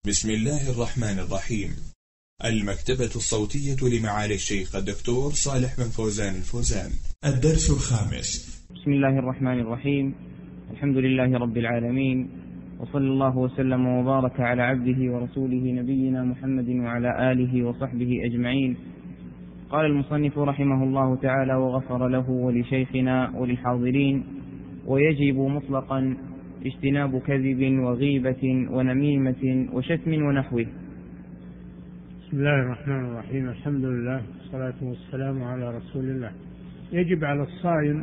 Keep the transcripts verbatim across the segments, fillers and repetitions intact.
بسم الله الرحمن الرحيم. المكتبة الصوتية لمعالي الشيخ الدكتور صالح بن فوزان الفوزان. الدرس الخامس. بسم الله الرحمن الرحيم. الحمد لله رب العالمين، وصلى الله وسلم وبارك على عبده ورسوله نبينا محمد وعلى آله وصحبه أجمعين. قال المصنف رحمه الله تعالى وغفر له ولشيخنا وللحاضرين: ويجب مطلقا اجتناب كذب وغيبة ونميمة وشتم ونحوه. بسم الله الرحمن الرحيم. الحمد لله والصلاة والسلام على رسول الله. يجب على الصائم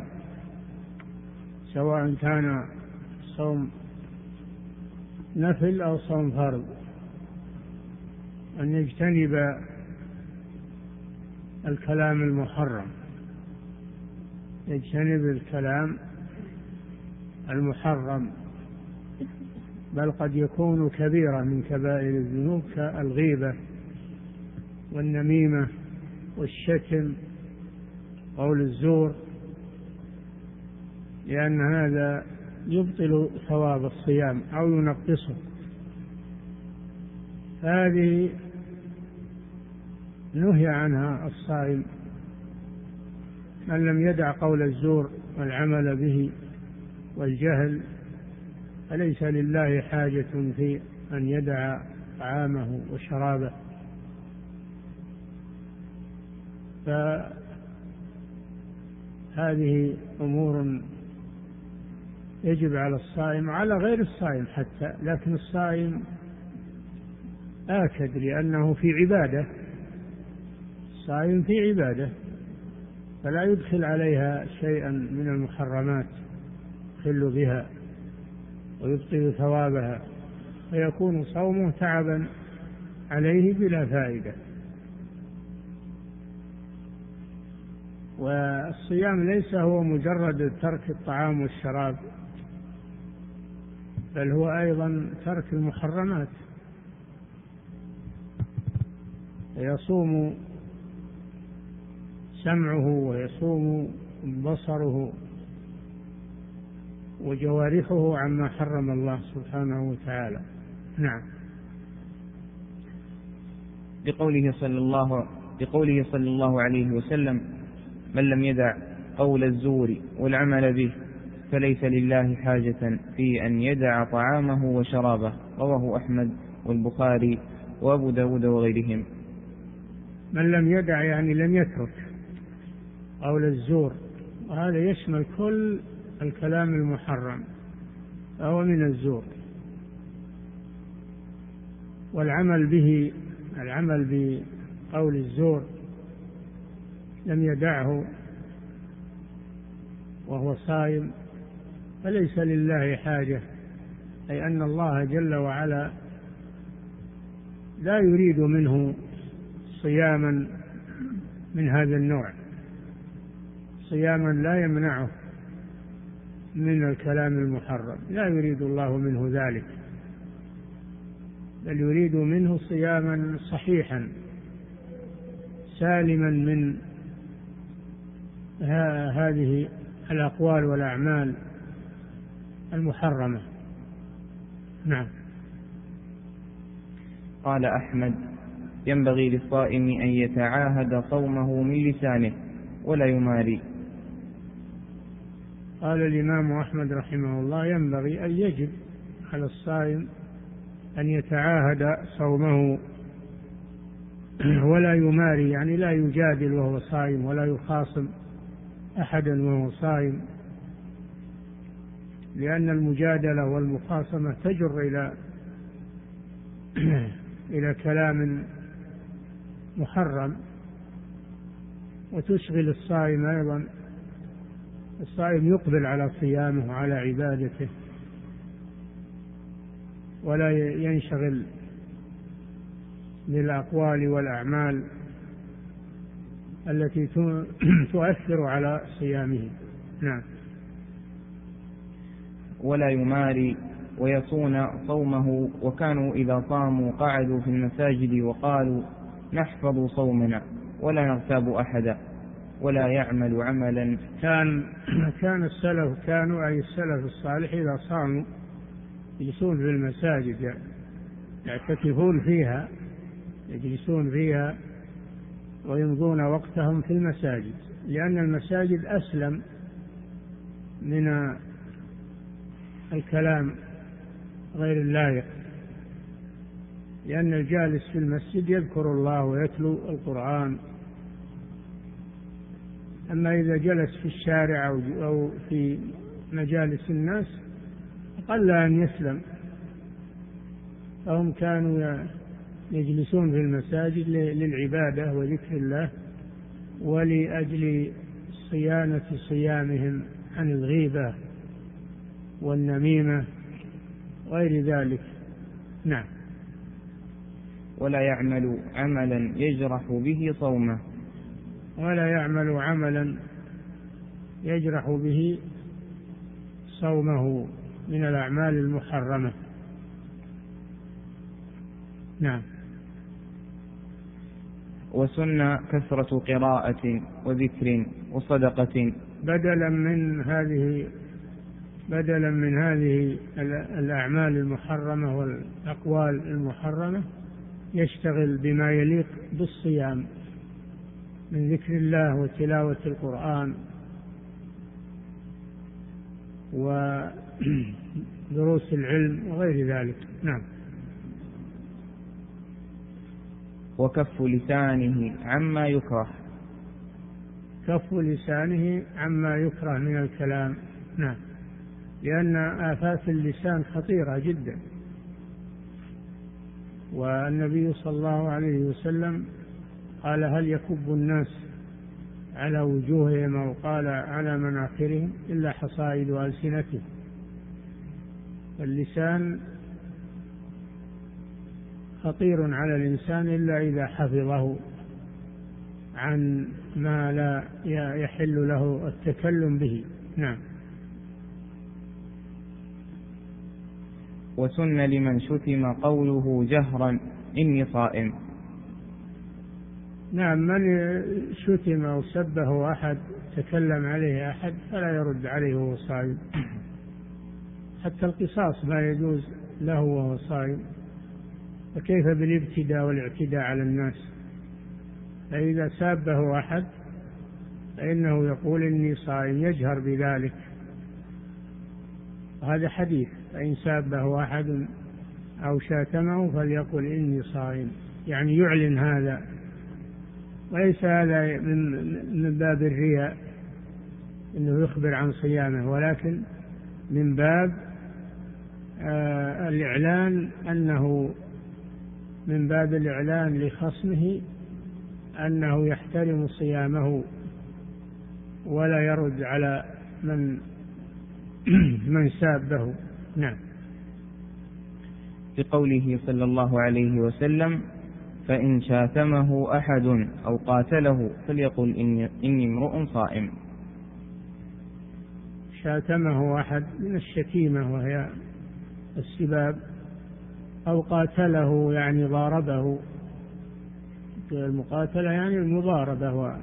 سواء كان صوم نفل أو صوم فرض أن يجتنب الكلام المحرم، يجتنب الكلام المحرم، بل قد يكون كبيرة من كبائر الذنوب كالغيبة والنميمة والشتم قول الزور، لأن هذا يبطل ثواب الصيام أو ينقصه. هذه نهي عنها الصائم. من لم يدع قول الزور والعمل به والجهل فليس لله حاجة في أن يدع طعامه وشرابه. فهذه أمور يجب على الصائم على غير الصائم حتى، لكن الصائم آكد لأنه في عبادة، الصائم في عبادة فلا يدخل عليها شيئا من المحرمات يخل بها ويبطل ثوابها، فيكون صومه تعبا عليه بلا فائدة. والصيام ليس هو مجرد ترك الطعام والشراب، بل هو أيضا ترك المحرمات. يصوم سمعه ويصوم بصره وجوارحه عما حرم الله سبحانه وتعالى. نعم. بقوله صلى الله بقوله صلى الله عليه وسلم: من لم يدع قول الزور والعمل به فليس لله حاجة في أن يدع طعامه وشرابه. رواه أحمد والبخاري وأبو داود وغيرهم. من لم يدع يعني لم يترك قول الزور، وهذا يشمل كل الكلام المحرم أو من الزور، والعمل به، العمل بقول الزور لم يدعه وهو صائم فليس لله حاجة، أي أن الله جل وعلا لا يريد منه صياما من هذا النوع، صياما لا يمنعه من الكلام المحرم، لا يريد الله منه ذلك، بل يريد منه صياما صحيحا سالما من هذه الأقوال والأعمال المحرمة. نعم. قال أحمد: ينبغي للصائم أن يتعاهد صومه من لسانه ولا يماري. قال الإمام أحمد رحمه الله: ينبغي أن يجب على الصائم أن يتعاهد صومه ولا يماري، يعني لا يجادل وهو صائم ولا يخاصم أحدا وهو صائم، لأن المجادلة والمخاصمة تجر إلى إلى كلام محرم وتشغل الصائم أيضا. الصائم يقبل على صيامه وعلى عبادته ولا ينشغل بالأقوال والأعمال التي تؤثر على صيامه. نعم. ولا يماري ويصون صومه. وكانوا إذا صاموا قعدوا في المساجد وقالوا: نحفظ صومنا ولا نغتاب أحدا ولا يعمل عملا. كان كان السلف كانوا أي السلف الصالح إذا صاموا يجلسون في المساجد يعني يعتكفون فيها، يجلسون فيها ويمضون وقتهم في المساجد، لأن المساجد أسلم من الكلام غير اللائق، لأن الجالس في المسجد يذكر الله ويتلو القرآن. أما إذا جلس في الشارع أو في مجالس الناس قل أن يسلم، فهم كانوا يجلسون في المساجد للعبادة وذكر الله ولأجل صيانة صيامهم عن الغيبة والنميمة غير ذلك. نعم. ولا يعمل عملا يجرح به صومه ولا يعمل عملا يجرح به صومه من الأعمال المحرمة. نعم. وسن كثرة قراءة وذكر وصدقة بدلا من هذه بدلا من هذه الأعمال المحرمة والأقوال المحرمة يشتغل بما يليق بالصيام من ذكر الله وتلاوة القرآن ودروس العلم وغير ذلك. نعم. وكف لسانه عما يكره كف لسانه عما يكره من الكلام. نعم. لأن آفات اللسان خطيرة جدا، والنبي صلى الله عليه وسلم قال هل يكب الناس على وجوههم أو قال على مناخرهم إلا حصائد ألسنتهم. اللسان خطير على الإنسان إلا إذا حفظه عن ما لا يحل له التكلم به. نعم. وسن لمن شتم قوله جهرا إني صائم. نعم. من شتم أو سبه أحد تكلم عليه أحد فلا يرد عليه وهو صائم، حتى القصاص ما يجوز له وهو صائم، فكيف بالابتداء والاعتداء على الناس؟ فإذا سابه أحد فإنه يقول إني صائم، يجهر بذلك. هذا حديث: فإن سابه أحد أو شاتمه فليقل إني صائم، يعني يعلن هذا، وليس هذا من باب الرياء إنه يخبر عن صيامه، ولكن من باب آه الإعلان، أنه من باب الإعلان لخصمه أنه يحترم صيامه ولا يرد على من من سابه. نعم. بقوله صلى الله عليه وسلم: فإن شاتمه أحد أو قاتله فليقل إني, إني امرؤ صائم. شاتمه أحد من الشتيمة وهي السباب، أو قاتله يعني ضاربه، المقاتلة يعني المضاربة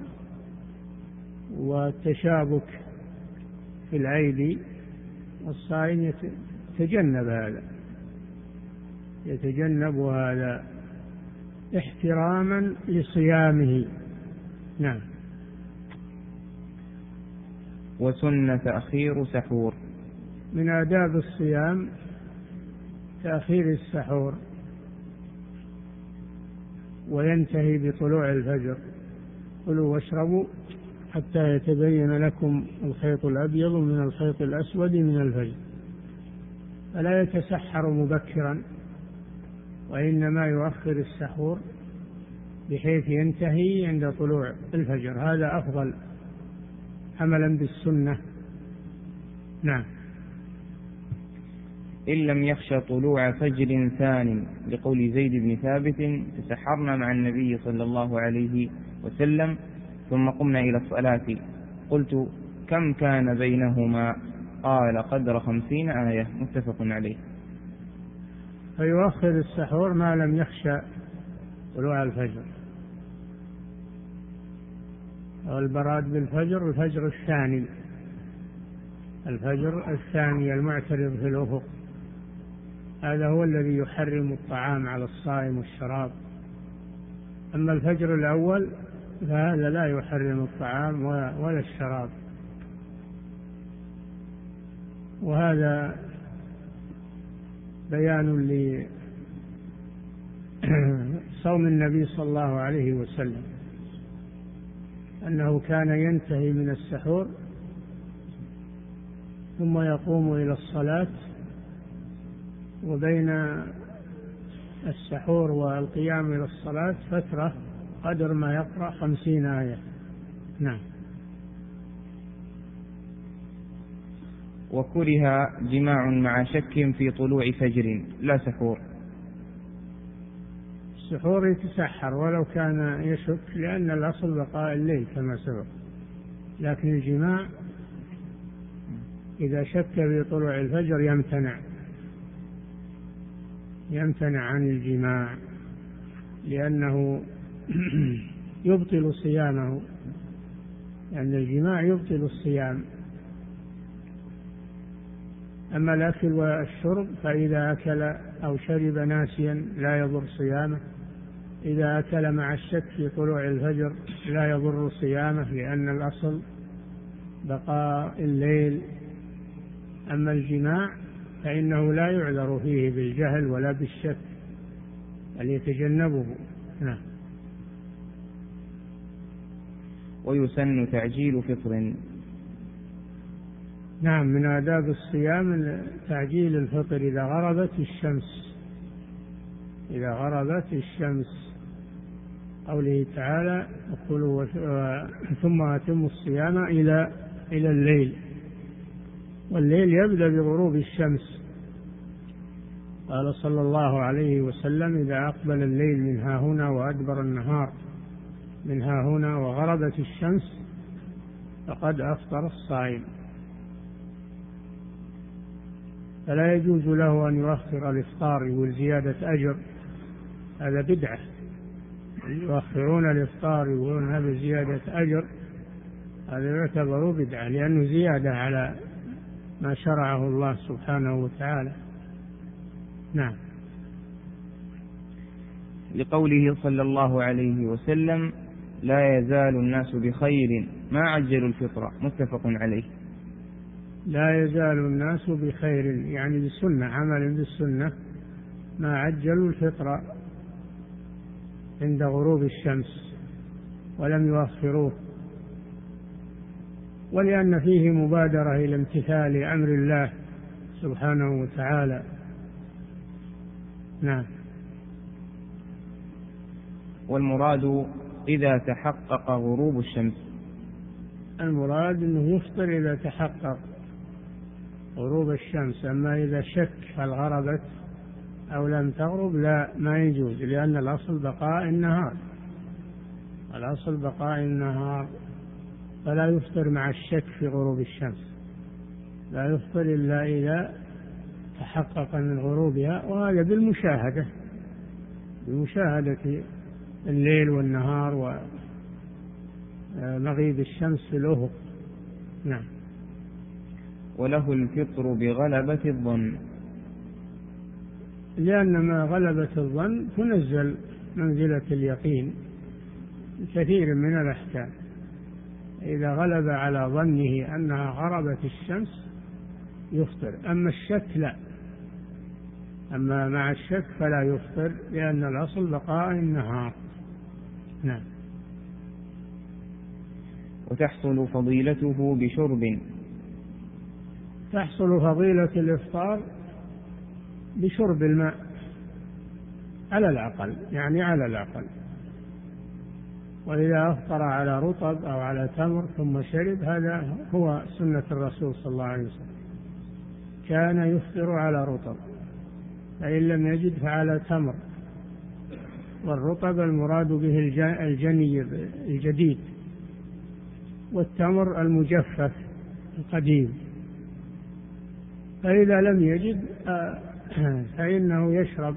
والتشابك في الأيدي، والصائم يتجنب هذا يتجنب هذا احتراما لصيامه. نعم. وسن تأخير سحور. من آداب الصيام تأخير السحور، وينتهي بطلوع الفجر. كلوا واشربوا حتى يتبين لكم الخيط الأبيض من الخيط الأسود من الفجر، فلا يتسحر مبكرا، وإنما يؤخر السحور بحيث ينتهي عند طلوع الفجر، هذا أفضل عملا بالسنة. نعم. إن لم يخشى طلوع فجر ثان، لقول زيد بن ثابت: تسحرنا مع النبي صلى الله عليه وسلم ثم قمنا إلى الصلاة، قلت: كم كان بينهما؟ قال: قدر خمسين آية. متفق عليه. فيؤخر السحور ما لم يخشى طلوع الفجر. والبراد بالفجر الفجر الثاني الفجر الثاني المعترض في الأفق، هذا هو الذي يحرم الطعام على الصائم والشراب. أما الفجر الأول فهذا لا يحرم الطعام ولا الشراب. وهذا بيان لصوم النبي صلى الله عليه وسلم، أنه كان ينتهي من السحور ثم يقوم إلى الصلاة، وبين السحور والقيام إلى الصلاة فترة قدر ما يقرأ خمسين آية. نعم. وكره جماع مع شك في طلوع فجر لا سحور. السحور يتسحر ولو كان يشك، لأن الأصل بقاء الليل كما سبق، لكن الجماع إذا شك في طلوع الفجر يمتنع يمتنع عن الجماع، لأنه يبطل صيامه، لأن الجماع يبطل الصيام. أما الأكل والشرب فإذا أكل أو شرب ناسيا لا يضر صيامه، إذا أكل مع الشك في طلوع الفجر لا يضر صيامه، لأن الأصل بقاء الليل. أما الجماع فإنه لا يعذر فيه بالجهل ولا بالشك، بل يتجنبه. نعم. ويسن تعجيل فطر. نعم، من آداب الصيام تعجيل الفطر إذا غربت الشمس إذا غربت الشمس قوله تعالى: كلوا ثم أتموا الصيام إلى إلى الليل، والليل يبدأ بغروب الشمس. قال صلى الله عليه وسلم: إذا أقبل الليل من ها هنا وأدبر النهار من ها هنا وغربت الشمس فقد أفطر الصائم. فلا يجوز له أن يؤخر الإفطار والزيادة أجر، هذا بدعة. يؤخرون الإفطار ويقولون هذا زيادة أجر، هذا يعتبر بدعة، لأنه زيادة على ما شرعه الله سبحانه وتعالى. نعم. لقوله صلى الله عليه وسلم: لا يزال الناس بخير ما عجلوا الفطر، متفق عليه. لا يزال الناس بخير، يعني بالسنة، عمل بالسنة، ما عجلوا الفطر عند غروب الشمس ولم يؤخروه، ولأن فيه مبادرة إلى امتثال أمر الله سبحانه وتعالى. نعم. والمراد إذا تحقق غروب الشمس. المراد أنه يفطر إذا تحقق غروب الشمس، أما إذا شك هل غربت أو لم تغرب لا، ما يجوز، لأن الأصل بقاء النهار الأصل بقاء النهار فلا يفطر مع الشك في غروب الشمس، لا يفطر إلا إذا تحقق من غروبها، وهذا بالمشاهدة بمشاهدة الليل والنهار ومغيب الشمس في الأفق. نعم. وله الفطر بغلبة الظن، لأن ما غلبة الظن تنزل منزلة اليقين كثير من الأحكام. إذا غلب على ظنه أنها غربت الشمس يفطر، أما الشك لا، أما مع الشك فلا يفطر، لأن الأصل بقاء النهار. نعم. وتحصل فضيلته بشرب. تحصل فضيلة الإفطار بشرب الماء على الأقل، يعني على الأقل. وإذا أفطر على رطب أو على تمر ثم شرب، هذا هو سنة الرسول صلى الله عليه وسلم، كان يفطر على رطب، فإن لم يجد فعلى تمر. والرطب المراد به الجني الجديد، والتمر المجفف القديم. فإذا لم يجد فإنه يشرب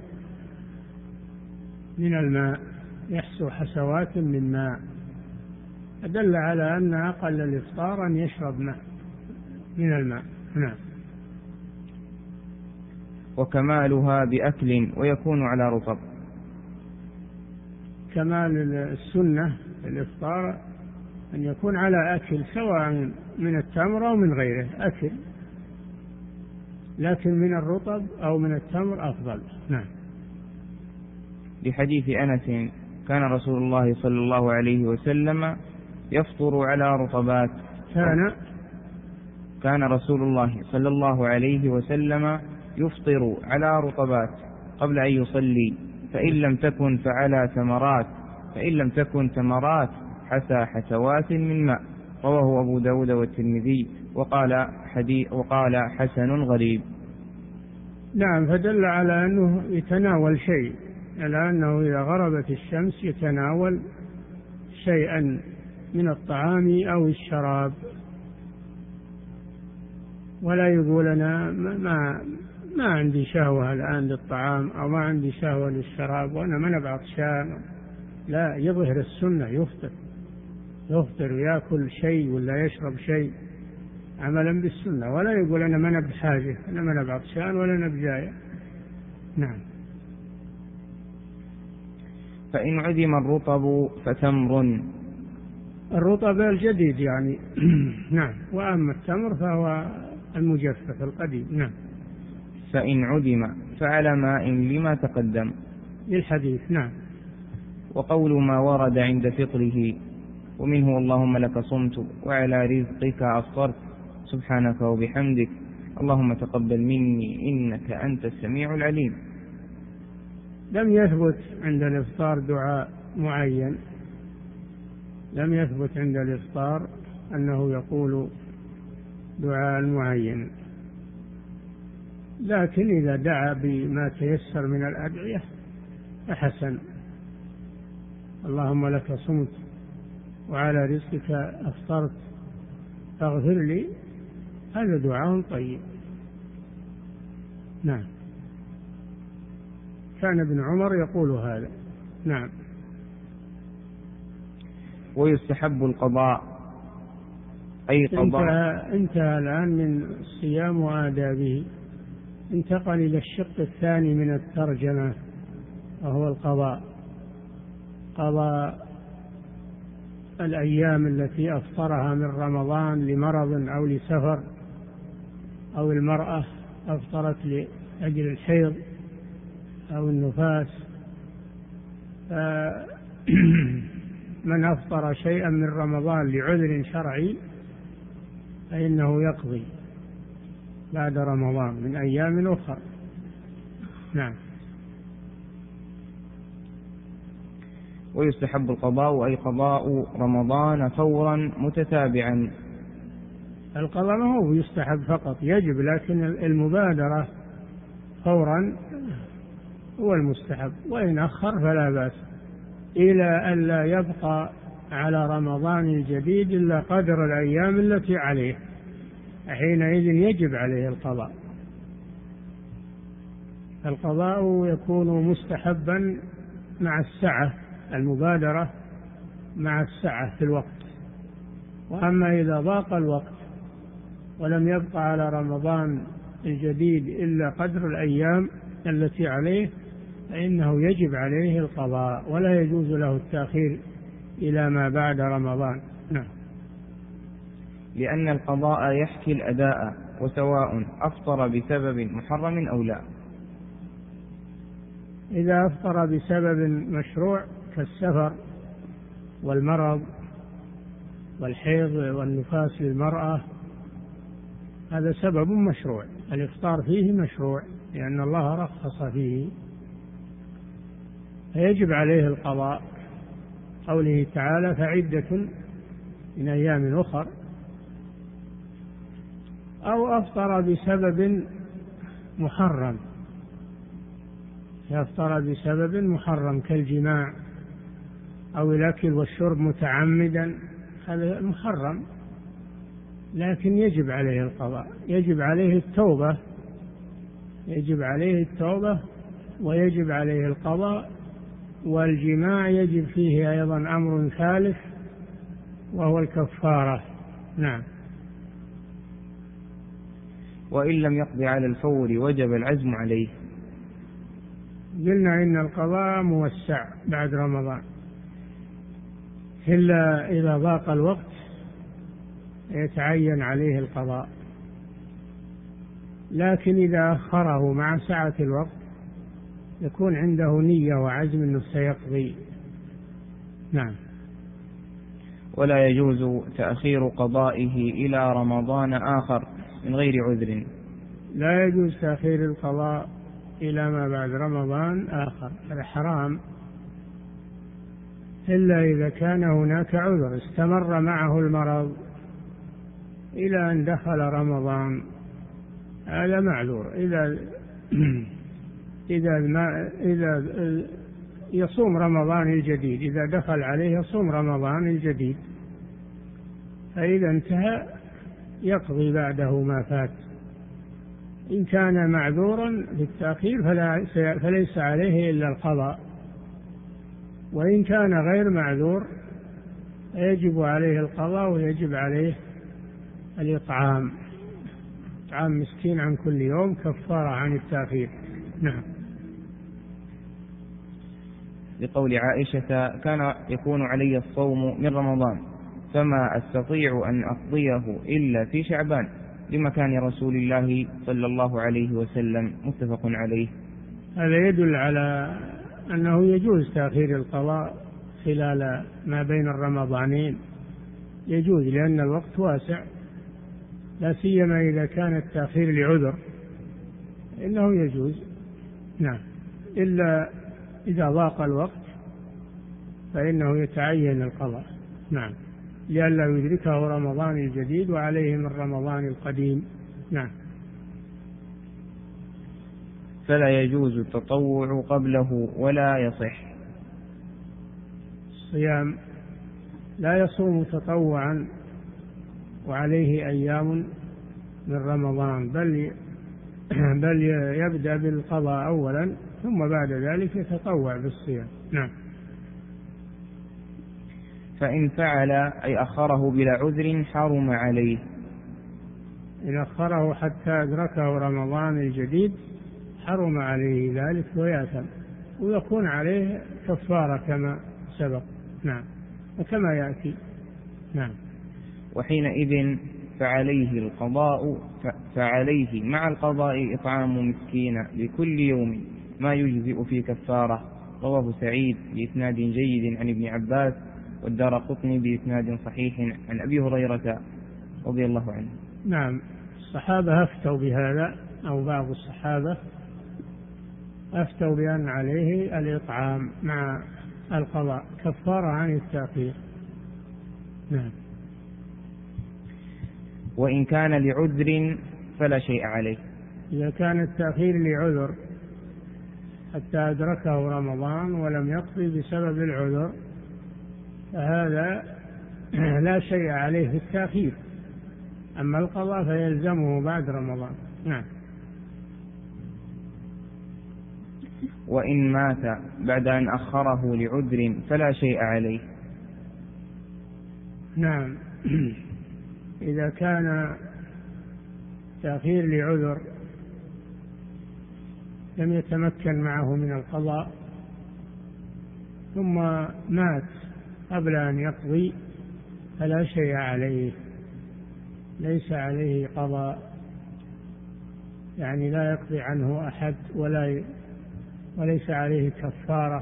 من الماء، يحسو حسوات من ماء، أدل على أن أقل الإفطار أن يشرب ماء من الماء. نعم. وكمالها بأكل ويكون على رطب. كمال السنة الإفطار أن يكون على أكل، سواء من التمر أو من غيره أكل، لكن من الرطب أو من التمر أفضل. نعم. لحديث أنس كان رسول الله صلى الله عليه وسلم يفطر على رطبات. كان كان رسول الله صلى الله عليه وسلم يفطر على رطبات قبل أن يصلي، فإن لم تكن فعلى تمرات، فإن لم تكن تمرات حسى حسوات من ماء. رواه أبو داود والترمذي وقال حديث وقال حسن غريب. نعم، فدل على أنه يتناول شيء، على أنه إذا غربت الشمس يتناول شيئا من الطعام أو الشراب، ولا يقول أنا ما ما عندي شهوة الآن للطعام أو ما عندي شهوة للشراب وأنا ما أنا عطشان. لا، يظهر السنة، يفطر يفطر ويأكل شيء ولا يشرب شيء عملا بالسنة، ولا يقول أنا ما أنا بحاجة، أنا ما أنا عطشان ولا أنا بجاية. نعم. فإن عدم الرطب فتمر. الرطب الجديد يعني. نعم. وأما التمر فهو المجفف القديم. نعم. فإن عدم فعلى ماء لما تقدم للحديث. نعم. وقول ما ورد عند فطره، ومنه اللهم لك صمت وعلى رزقك أفطرت سبحانك وبحمدك اللهم تقبل مني إنك أنت السميع العليم. لم يثبت عند الإفطار دعاء معين، لم يثبت عند الإفطار أنه يقول دعاء معين، لكن إذا دعا بما تيسر من الأدعية فحسن. اللهم لك صمت وعلى رزقك أفطرت فاغفر لي، هذا دعاء طيب. نعم. كان ابن عمر يقول هذا. نعم. ويستحب القضاء أي قضاء. انتهى, انتهى الآن من الصيام وآدابه، انتقل إلى الشق الثاني من الترجمة وهو القضاء. قضاء الأيام التي أفطرها من رمضان لمرض أو لسفر، أو المرأة أفطرت لأجل الحيض أو النفاس. من أفطر شيئا من رمضان لعذر شرعي فإنه يقضي بعد رمضان من أيام أخرى. نعم. ويستحب القضاء أي قضاء رمضان فورا متتابعا. القضاء ما هو يستحب فقط، يجب، لكن المبادرة فورا هو المستحب، وإن أخر فلا بأس، إلى أن لا يبقى على رمضان الجديد إلا قدر الأيام التي عليه، حينئذ يجب عليه القضاء. القضاء يكون مستحبا مع السعة، المبادرة مع السعة في الوقت. وأما إذا ضاق الوقت ولم يبقى على رمضان الجديد إلا قدر الأيام التي عليه فإنه يجب عليه القضاء، ولا يجوز له التأخير إلى ما بعد رمضان. نعم. لأن القضاء يحكي الأداء، وسواء أفطر بسبب محرم أو لا. إذا أفطر بسبب مشروع كالسفر والمرض والحيض والنفاس للمرأة، هذا سبب مشروع، الإفطار فيه مشروع لأن الله رخص فيه، فيجب عليه القضاء. قوله تعالى فعدة من أيام أخر. أو أفطر بسبب محرم، يفطر بسبب محرم كالجماع أو الأكل والشرب متعمدا، هذا محرم، لكن يجب عليه القضاء، يجب عليه التوبة، يجب عليه التوبة ويجب عليه القضاء. والجماع يجب فيه أيضا أمر ثالث وهو الكفارة. نعم. وإن لم يقض على الفور وجب العزم عليه. قلنا إن القضاء موسع بعد رمضان إلا إذا ضاق الوقت يتعين عليه القضاء، لكن إذا أخره مع سعة الوقت يكون عنده نية وعزم أنه سيقضي. نعم. ولا يجوز تأخير قضائه إلى رمضان آخر من غير عذر. لا يجوز تأخير القضاء إلى ما بعد رمضان آخر، هذا حرام، إلا إذا كان هناك عذر استمر معه المرض إلى أن دخل رمضان، هذا معذور. إذا إذا ما إذا يصوم رمضان الجديد، إذا دخل عليه يصوم رمضان الجديد، فإذا انتهى يقضي بعده ما فات. إن كان معذورا بالتأخير فلا فليس عليه إلا القضاء، وإن كان غير معذور يجب عليه القضاء ويجب عليه الإطعام، إطعام مسكين عن كل يوم كفارة عن التأخير. نعم. لقول عائشة: كان يكون علي الصوم من رمضان فما أستطيع أن أقضيه إلا في شعبان، لمكان رسول الله صلى الله عليه وسلم، متفق عليه. هذا يدل على أنه يجوز تأخير القضاء خلال ما بين الرمضانين، يجوز لأن الوقت واسع، لا سيما إذا كان التأخير لعذر إنه يجوز. نعم. إلا إذا ضاق الوقت فإنه يتعين القضاء. نعم. لئلا يدركه رمضان الجديد وعليه من رمضان القديم. نعم. فلا يجوز التطوع قبله ولا يصح. الصيام لا يصوم تطوعا وعليه أيام من رمضان، بل بل يبدأ بالقضاء أولا ثم بعد ذلك يتطوع بالصيام. نعم. فإن فعل أي أخره بلا عذر حرم عليه. إن أخره حتى أدركه رمضان الجديد حرم عليه ذلك ويأثم، ويكون عليه كفارة كما سبق. نعم. وكما يأتي. نعم. وحينئذ فعليه القضاء فعليه مع القضاء إطعام مسكين لكل يوم ما يجزئ في كفارة. رواه سعيد بإسناد جيد عن ابن عباس، والدارقطني بإسناد صحيح عن أبي هريرة رضي الله عنه. نعم. الصحابة أفتوا بهذا، أو بعض الصحابة أفتوا بأن عليه الإطعام مع القضاء كفارة عن التأخير. نعم. وإن كان لعذر فلا شيء عليه. إذا كان التأخير لعذر حتى أدركه رمضان ولم يقضي بسبب العذر فهذا لا شيء عليه في التأخير، أما القضاء فيلزمه بعد رمضان. نعم. وإن مات بعد أن أخره لعذر فلا شيء عليه. نعم. إذا كان تأخير لعذر لم يتمكن معه من القضاء ثم مات قبل أن يقضي فلا شيء عليه، ليس عليه قضاء، يعني لا يقضي عنه أحد ولا وليس عليه كفارة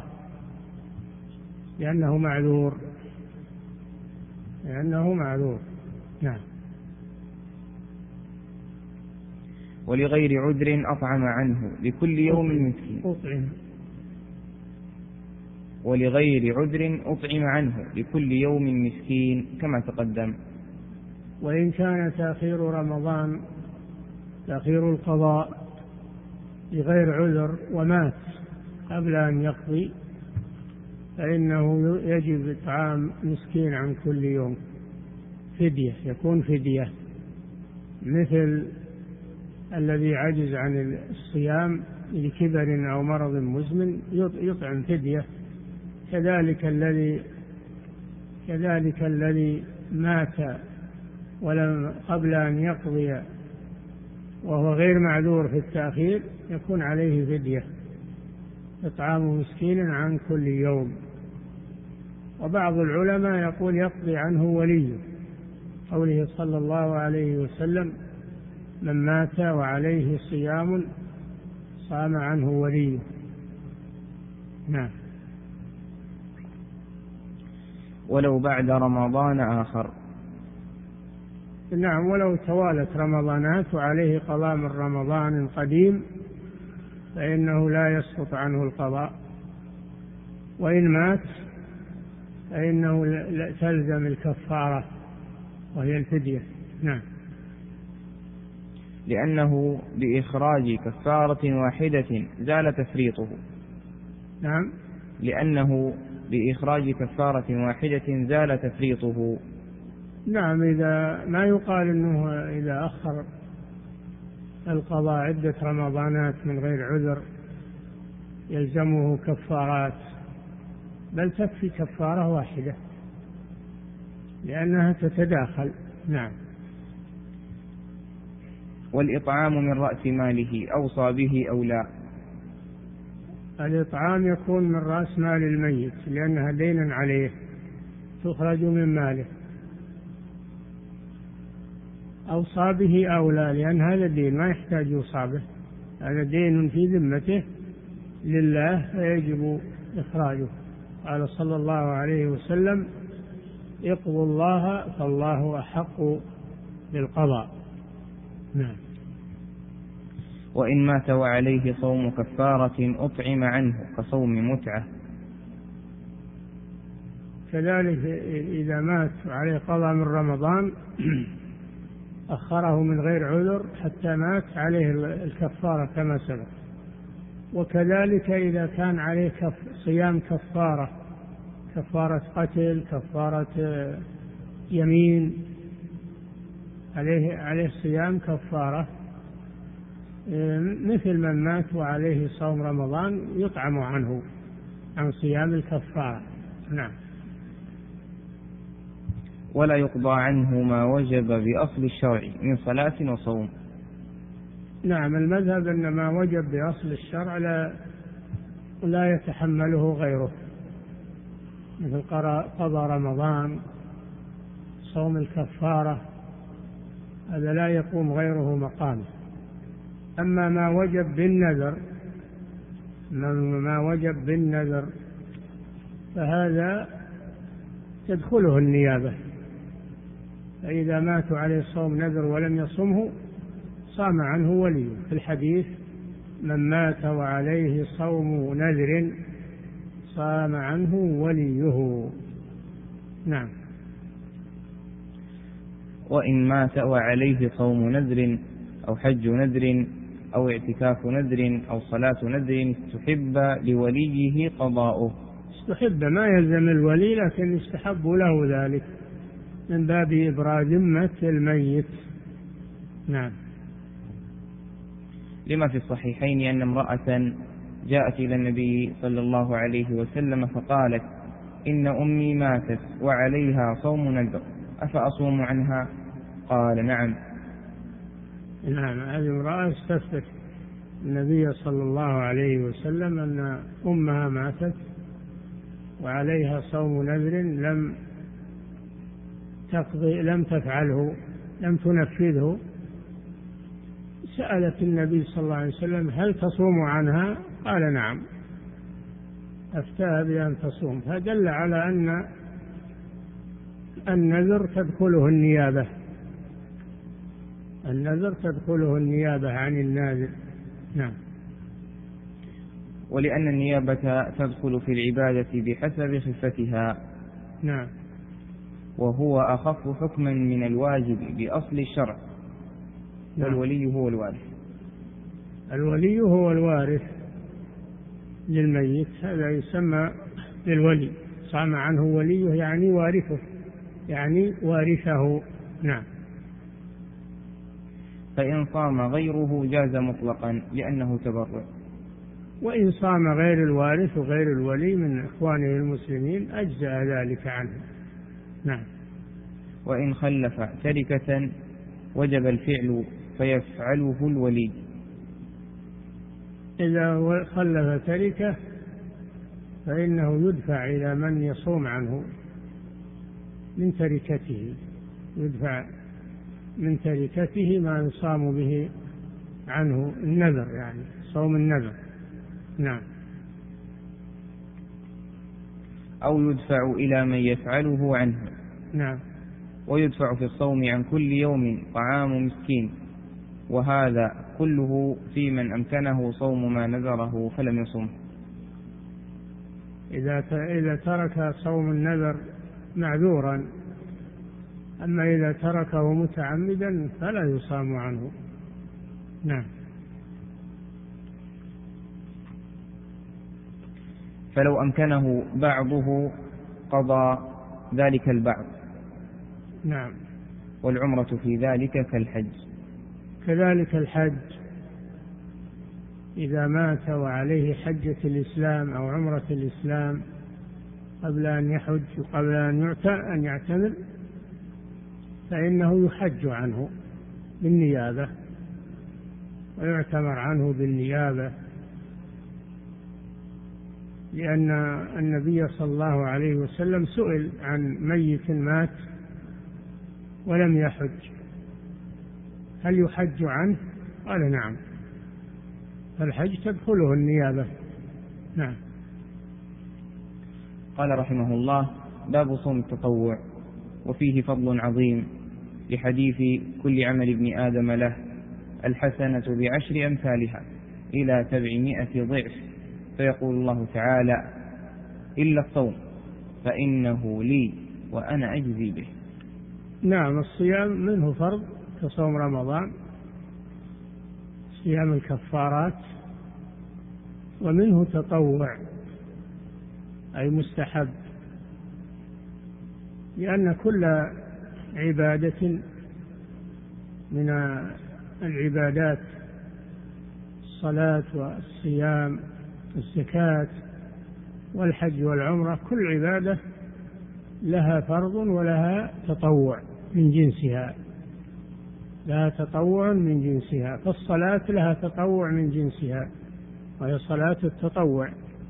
لأنه معذور لأنه معذور. نعم. ولغير عذر أطعم عنه لكل يوم مسكين. أطعم. ولغير عذر أطعم عنه لكل يوم مسكين كما تقدم. وإن كان تأخير رمضان تأخير القضاء لغير عذر ومات قبل أن يقضي فإنه يجب إطعام مسكين عن كل يوم فدية، يكون فدية، مثل الذي عجز عن الصيام لكبر أو مرض مزمن يطعم فدية، كذلك الذي كذلك الذي مات ولم قبل أن يقضي وهو غير معذور في التأخير يكون عليه فدية إطعام مسكين عن كل يوم. وبعض العلماء يقول يقضي عنه وليه، قوله صلى الله عليه وسلم: من مات وعليه صيام صام عنه وليه. نعم. ولو بعد رمضان آخر. نعم، ولو توالت رمضانات وعليه قضاء من رمضان قديم فإنه لا يسقط عنه القضاء، وإن مات فإنه تلزم الكفارة وهي الفدية. نعم. لأنه بإخراج كفارة واحدة زال تفريطه. نعم. لأنه بإخراج كفارة واحدة زال تفريطه. نعم، إذا ما يقال أنه إذا أخر القضاء عدة رمضانات من غير عذر يلزمه كفارات، بل تكفي كفارة واحدة لأنها تتداخل. نعم. والإطعام من رأس ماله أوصى به أو لا. الإطعام يكون من رأس مال الميت لأنها دين عليه تخرج من ماله. أوصى به أو لا لأن هذا دين ما يحتاج يوصى به، هذا دين في ذمته لله فيجب إخراجه. قال صلى الله عليه وسلم: اقضوا الله فالله أحق بالقضاء. نعم. وإن مات وعليه صوم كفارة أطعم عنه كصوم متعة. كذلك إذا مات وعليه قضاء من رمضان أخره من غير عذر حتى مات عليه الكفارة كما سبق. وكذلك إذا كان عليه كف صيام كفارة، كفارة قتل، كفارة يمين، عليه عليه صيام كفارة مثل من مات وعليه صوم رمضان يطعم عنه عن صيام الكفارة. نعم. ولا يقضى عنه ما وجب بأصل الشرع من صلاة وصوم. نعم، المذهب أن ما وجب بأصل الشرع لا لا يتحمله غيره، مثل قضاء رمضان، صوم الكفارة، هذا لا يقوم غيره مقامه. أما ما وجب بالنذر ما وجب بالنذر فهذا تدخله النيابة، فإذا ماتوا عليه صوم نذر ولم يصمه صام عنه وليه. في الحديث: من مات وعليه صوم نذر صام عنه وليه. نعم. وإن مات وعليه صوم نذر أو حج نذر أو اعتكاف نذر أو صلاة نذر استحب لوليه قضاؤه. استحب، ما يلزم الولي لكن يستحب له ذلك من باب إبراء ذمة الميت. نعم. لما في الصحيحين أن امرأة جاءت إلى النبي صلى الله عليه وسلم فقالت: إن أمي ماتت وعليها صوم نذر أفأصوم عنها؟ قال: نعم. نعم، هذه امرأة استفتت النبي صلى الله عليه وسلم أن أمها ماتت وعليها صوم نذر لم تقضي لم تفعله لم تنفذه، سألت النبي صلى الله عليه وسلم: هل تصوم عنها؟ قال: نعم. أفتاها بأن تصوم، فدل على أن النذر تدخله النيابة النذر تدخله النيابة عن الناذر. نعم. ولأن النيابة تدخل في العبادة بحسب خفتها. نعم. وهو أخف حكما من الواجب بأصل الشرع. نعم. والولي هو الوارث. الولي هو الوارث للميت، هذا يسمى للولي. صام عنه وليه يعني وارثه، يعني وارثه. نعم. فإن صام غيره جاز مطلقا لأنه تبرع. وإن صام غير الوارث وغير الولي من إخوانه المسلمين أجزأ ذلك عنه. نعم. وإن خلف تركة وجب الفعل فيفعله الولي. إذا خلف تركة فإنه يدفع إلى من يصوم عنه من تركته، يدفع من تركته ما يصام به عنه النذر، يعني صوم النذر. نعم. أو يدفع إلى من يفعله عنه. نعم. ويدفع في الصوم عن كل يوم طعام مسكين، وهذا كله في من أمكنه صوم ما نذره فلم يصم. إذا إذا ترك صوم النذر معذورا، أما إذا تركه متعمدا فلا يصام عنه. نعم. فلو أمكنه بعضه قضى ذلك البعض. نعم. والعمرة في ذلك كالحج. كذلك الحج، إذا مات وعليه حجة الإسلام أو عمرة الإسلام قبل أن يحج وقبل أن يعتمر فإنه يحج عنه بالنيابة ويعتمر عنه بالنيابة، لأن النبي صلى الله عليه وسلم سئل عن ميت مات ولم يحج هل يحج عنه؟ قال نعم، فالحج تدخله النيابة. نعم. قال رحمه الله: باب صوم التطوع، وفيه فضل عظيم لحديث كل عمل ابن آدم له الحسنة بعشر أمثالها إلى سبعمائة ضعف، فيقول الله تعالى: إلا الصوم فإنه لي وأنا أجزي به. نعم. الصيام منه فرض كصوم رمضان، صيام الكفارات، ومنه تطوع أي مستحب، لأن كل عبادة من العبادات، الصلاة والصيام والزكاة والحج والعمرة، كل عبادة لها فرض ولها تطوع من جنسها، لها تطوع من جنسها. فالصلاة لها تطوع من جنسها وهي صلاة التطوع،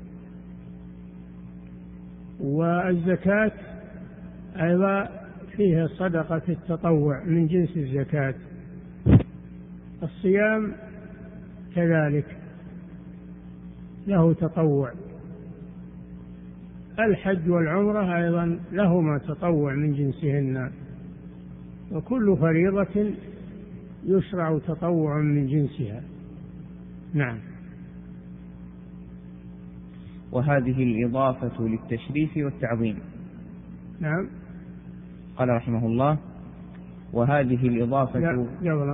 والزكاة أيضا فيها صدقة التطوع من جنس الزكاة. الصيام كذلك له تطوع. الحج والعمرة أيضا لهما تطوع من جنسهن، وكل فريضة يشرع تطوع من جنسها. نعم. وهذه الإضافة للتشريف والتعظيم. نعم. قال رحمه الله: وهذه الإضافة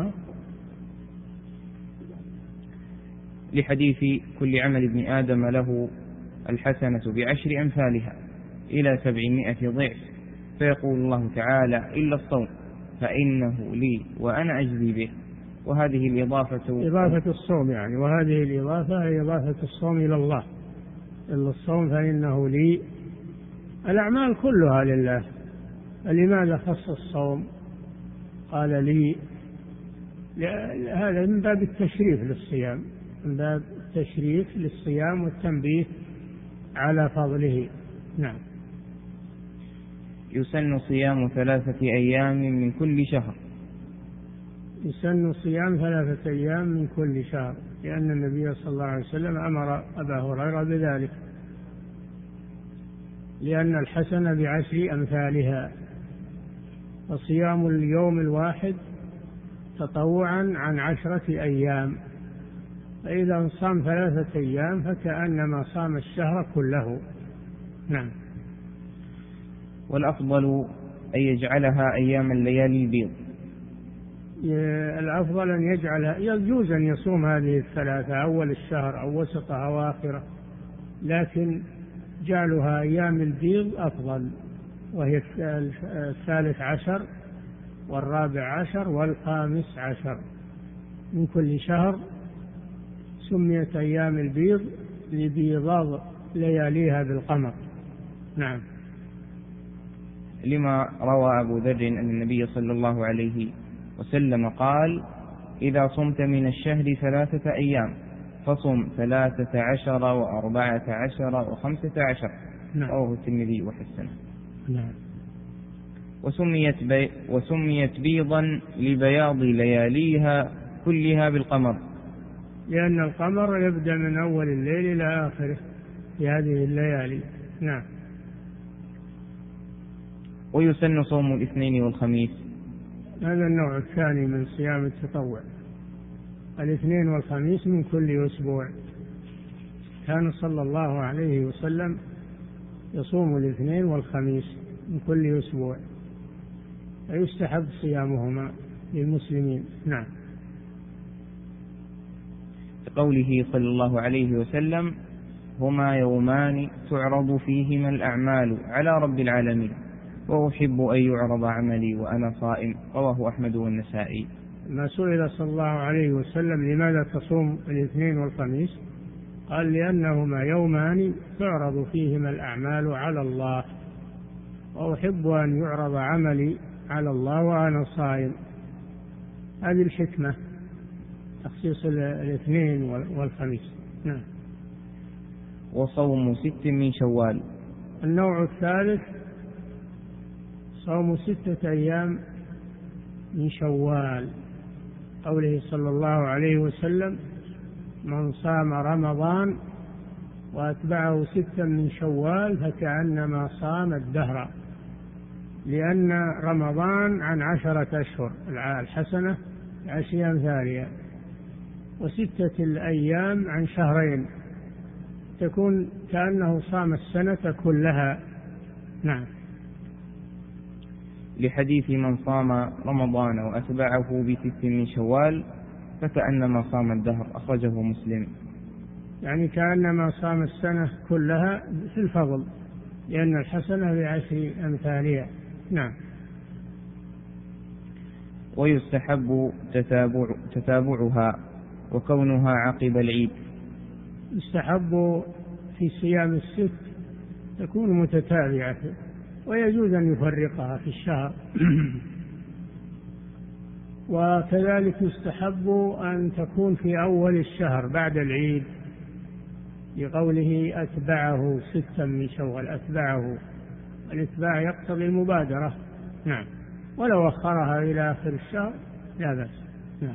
لحديث كل عمل ابن آدم له الحسنة بعشر أمثالها إلى سبعمائة ضعف، فيقول الله تعالى: إلا الصوم فإنه لي وأنا أجزي به. وهذه الإضافة إضافة الصوم يعني، وهذه الإضافة هي إضافة الصوم إلى الله. إلا الصوم فإنه لي. الأعمال كلها لله، فلماذا خص الصوم؟ قال لي. هذا من باب التشريف للصيام، من باب التشريف للصيام والتنبيه على فضله. نعم. يسن صيام ثلاثة أيام من كل شهر. يسن صيام ثلاثة أيام من كل شهر، لأن النبي صلى الله عليه وسلم أمر أبا هريرة بذلك، لأن الحسنة بعشر أمثالها. وصيام اليوم الواحد تطوعا عن عشرة أيام، فإذا صام ثلاثة أيام فكأنما صام الشهر كله. نعم. والأفضل أن يجعلها أيام الليالي البيض. الأفضل أن يجعلها، يجوز أن يصوم هذه الثلاثة أول الشهر أو وسطها أو آخره، لكن جعلها أيام البيض أفضل، وهي الثالث عشر والرابع عشر والخامس عشر من كل شهر. سميت أيام البيض لبيضاض لياليها بالقمر. نعم. لما روى أبو ذر أن النبي صلى الله عليه وسلم قال: إذا صمت من الشهر ثلاثة أيام فصم ثلاثة عشر وأربعة عشر وخمسة عشر. نعم. رواه الترمذي وحسنه. نعم. وسميت, بي وسميت بيضا لبياض لياليها كلها بالقمر، لأن القمر يبدأ من أول الليل إلى آخره في هذه الليالي. نعم. ويسن صوم الاثنين والخميس. هذا النوع الثاني من صيام التطوع، الاثنين والخميس من كل أسبوع. كان صلى الله عليه وسلم يصوم الاثنين والخميس من كل أسبوع، ويستحب صيامهما للمسلمين. نعم. قوله صلى الله عليه وسلم: هما يومان تعرض فيهما الأعمال على رب العالمين وأحب أن يعرض عملي وأنا صائم. رواه أحمد والنسائي. ما سئل صلى الله عليه وسلم لماذا تصوم الاثنين والخميس، قال: لأنهما يومان تعرض فيهما الأعمال على الله وأحب أن يعرض عملي على الله وأنا صائم. هذه الحكمة، تخصيص الاثنين والخميس. نعم. وصوم ست من شوال. النوع الثالث صوم ستة أيام من شوال، قوله صلى الله عليه وسلم: من صام رمضان وأتبعه ستا من شوال فكأنما صام الدهر، لأن رمضان عن عشرة أشهر، الحسنة عشر أمثالها، وستة الأيام عن شهرين، تكون كأنه صام السنة كلها. نعم. لحديث من صام رمضان وأتبعه بست من شوال فكأنما صام الدهر، أخرجه مسلم. يعني كأنما صام السنة كلها في الفضل، لأن الحسنة بعشر أمثالها. نعم. ويستحب تتابع تتابعها وكونها عقب العيد. يستحب في صيام الست تكون متتابعة، ويجوز أن يفرقها في الشهر. وكذلك يستحب أن تكون في أول الشهر بعد العيد، لقوله أتبعه ستا من شوال. أتبعه، الاتباع يقتضي المبادرة. نعم. ولو أخرها إلى آخر الشهر لا بأس. نعم.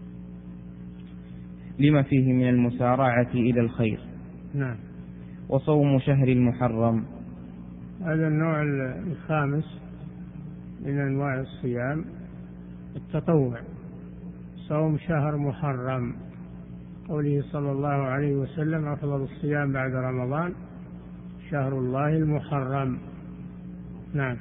لما فيه من المسارعة إلى الخير. نعم. وصوم شهر المحرم. هذا النوع الخامس من أنواع الصيام التطوع، صوم شهر محرم، قوله صلى الله عليه وسلم: أفضل الصيام بعد رمضان شهر الله المحرم. نعم.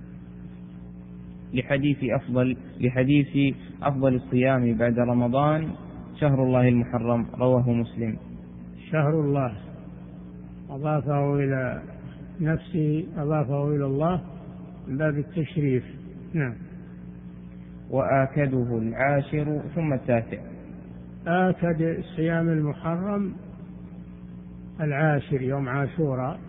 لحديث أفضل لحديث أفضل الصيام بعد رمضان شهر الله المحرم، رواه مسلم. شهر الله أضافه إلى نفسه، أضافه إلى الله من باب التشريف. نعم. وآكده العاشر ثم التاسع. آكد صيام المحرم العاشر يوم عاشوراء،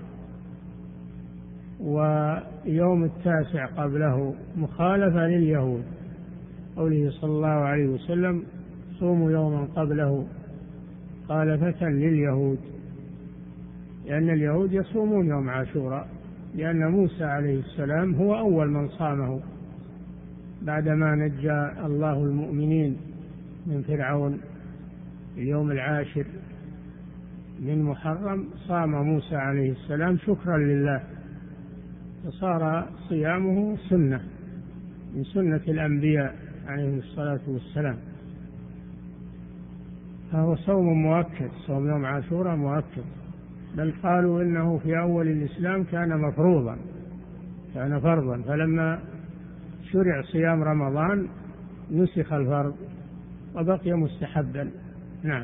ويوم التاسع قبله مخالفة لليهود، قوله صلى الله عليه وسلم: صوموا يوما قبله مخالفة لليهود، لأن اليهود يصومون يوم عاشوراء، لأن موسى عليه السلام هو أول من صامه بعدما نجى الله المؤمنين من فرعون. اليوم العاشر من محرم صام موسى عليه السلام شكرا لله، فصار صيامه سنة من سنة الأنبياء عليهم الصلاة والسلام، فهو صوم مؤكد. صوم يوم عاشوراء مؤكد، بل قالوا إنه في أول الإسلام كان مفروضا، كان فرضا، فلما شرع صيام رمضان نسخ الفرض وبقي مستحبا. نعم.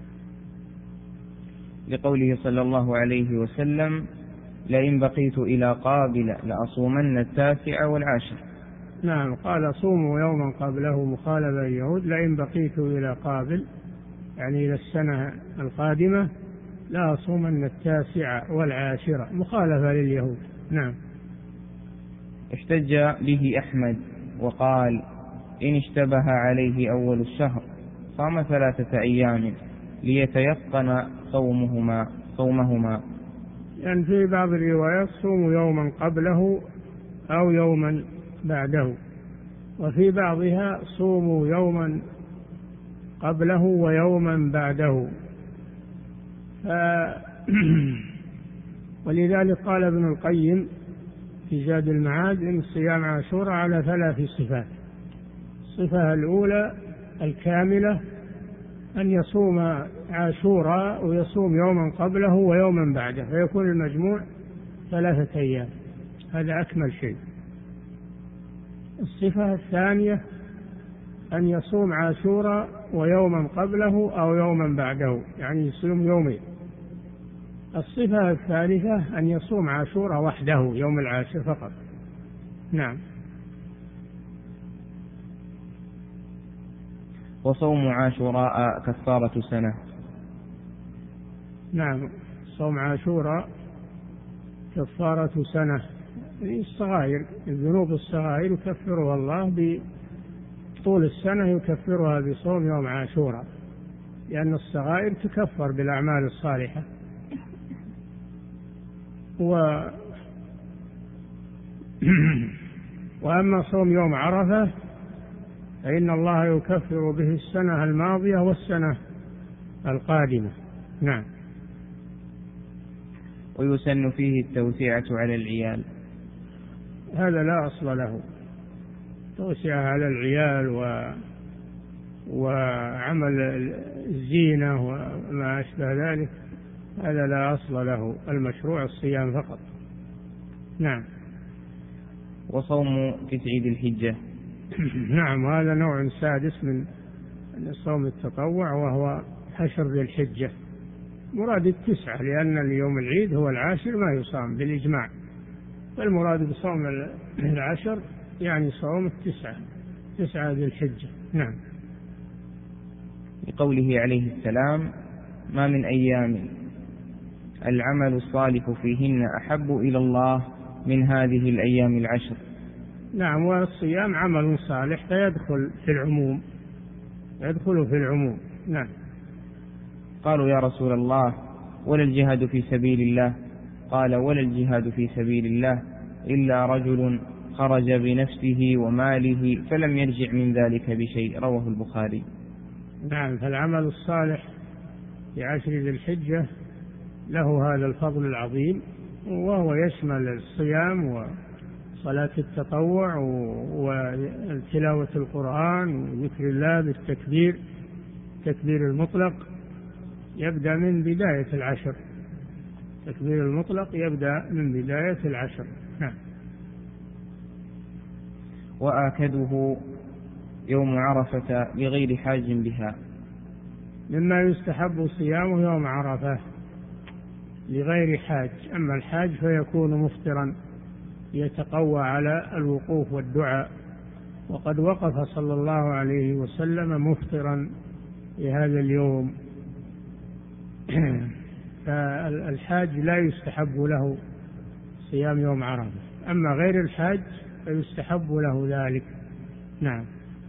لقوله صلى الله عليه وسلم: لئن بقيت إلى قابل لأصومن التاسع والعاشر. نعم. قال: صوموا يوما قبله مخالفة اليهود، لئن بقيت إلى قابل يعني إلى السنة القادمة لا أصومن التاسع والعاشرة، مخالفة لليهود. نعم. احتج به أحمد وقال: إن اشتبه عليه أول الشهر صام ثلاثة أيام ليتيقن صومهما صومهما يعني في بعض الروايات صوموا يوما قبله أو يوما بعده، وفي بعضها صوموا يوما قبله ويوما بعده. ف... ولذلك قال ابن القيم في زاد المعاد إن صيام عاشوراء على ثلاث صفات. الصفة الأولى الكاملة أن يصوم عاشوراء ويصوم يوما قبله ويوما بعده، فيكون المجموع ثلاثة أيام، هذا أكمل شيء. الصفة الثانية أن يصوم عاشوراء ويوما قبله أو يوما بعده، يعني يصوم يومين. الصفة الثالثة أن يصوم عاشوراء وحده يوم العاشر فقط. نعم. وصوم عاشوراء كفارة سنة. نعم، صوم عاشوراء كفارة سنة. الصغائر، الذنوب الصغائر يكفرها الله بطول السنة، يكفرها بصوم يوم عاشوراء، لأن الصغائر تكفر بالأعمال الصالحة. و وأما صوم يوم عرفة فإن الله يكفر به السنة الماضية والسنة القادمة. نعم. ويسن فيه التوسعة على العيال. هذا لا أصل له، توسعة على العيال و... وعمل الزينة وما أشبه ذلك، هذا لا أصل له. المشروع الصيام فقط. نعم. وصوم تسع ذي الحجة. نعم، وهذا نوع سادس من صوم التطوع، وهو حشر ذي الحجة. مراد التسعة لأن اليوم العيد هو العاشر ما يصام بالإجماع، فالمراد بصوم العشر يعني صوم التسعة، تسعة ذي الحجة. نعم. لقوله عليه السلام: ما من أيام العمل الصالح فيهن أحب إلى الله من هذه الأيام العشر. نعم، والصيام عمل صالح فيدخل في العموم، يدخل في العموم. نعم. قالوا: يا رسول الله، ولا الجهاد في سبيل الله؟ قال: ولا الجهاد في سبيل الله إلا رجل خرج بنفسه وماله فلم يرجع من ذلك بشيء. رواه البخاري. نعم، فالعمل الصالح في عشر ذي الحجة له هذا الفضل العظيم، وهو يشمل الصيام وصلاة التطوع وتلاوة القرآن وذكر الله بالتكبير، التكبير المطلق يبدأ من بداية العشر، التكبير المطلق يبدأ من بداية العشر. نعم. وآكده يوم عرفة بغير حاج بها. مما يستحب صيامه يوم عرفة لغير حاج، أما الحاج فيكون مفطرا يتقوى على الوقوف والدعاء، وقد وقف صلى الله عليه وسلم مفطرا لهذا اليوم. فالحاج لا يستحب له صيام يوم عرفة، أما غير الحاج فيستحب له ذلك. نعم.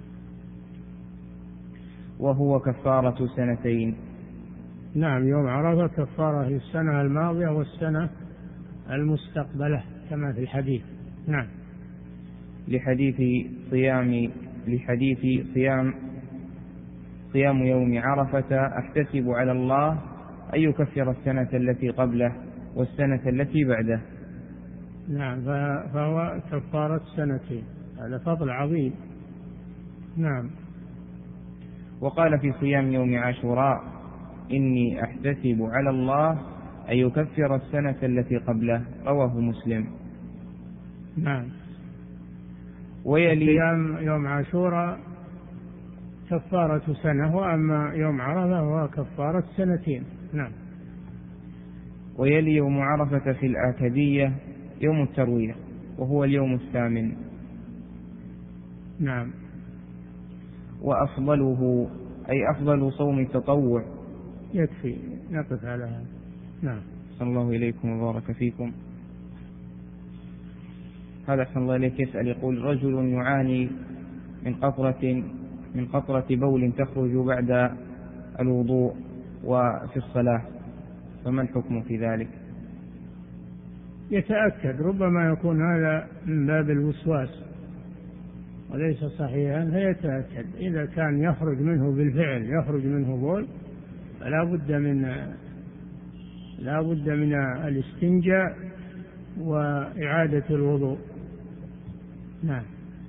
وهو كفارة سنتين. نعم، يوم عرفة كفارة السنة الماضية والسنة المستقبلة كما في الحديث. نعم. لحديث صيام لحديث صيام صيام يوم عرفة أحتسب على الله أن يكفر السنة التي قبله والسنة التي بعده. نعم، فهو كفارة سنتين، هذا فضل عظيم. نعم. وقال في صيام يوم عاشوراء: إني أحتسب على الله أن يكفر السنة التي قبله. رواه مسلم. نعم. ويلي صيام يوم عاشوراء كفارة سنة، وأما يوم عرفة هو كفارة سنتين. نعم. ويلي يوم عرفة في الآكدية يوم التروية، وهو اليوم الثامن. نعم. وأفضله أي أفضل صوم التطوع. يكفي نقف على هذا. نعم. صلى الله إليكم وبارك فيكم. هذا أحسن الله إليك يسأل، يقول: رجل يعاني من قطرة من قطرة بول تخرج بعد الوضوء وفي الصلاة، فما الحكم في ذلك؟ يتأكد، ربما يكون هذا من باب الوسواس وليس صحيحا، فيتأكد. إذا كان يخرج منه بالفعل يخرج منه بول فلا بد من لا بد من الاستنجاء وإعادة الوضوء. نعم.